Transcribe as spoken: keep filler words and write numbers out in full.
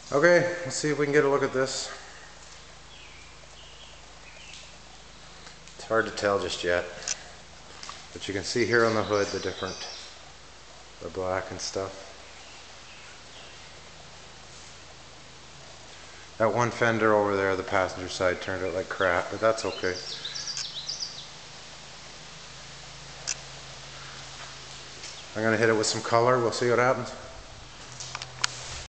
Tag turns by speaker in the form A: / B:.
A: Okay, let's see if we can get a look at this. It's hard to tell just yet, but you can see here on the hood the different, the black and stuff. That one fender over there, the passenger side, turned out like crap, but that's okay. I'm going to hit it with some color, we'll see what happens.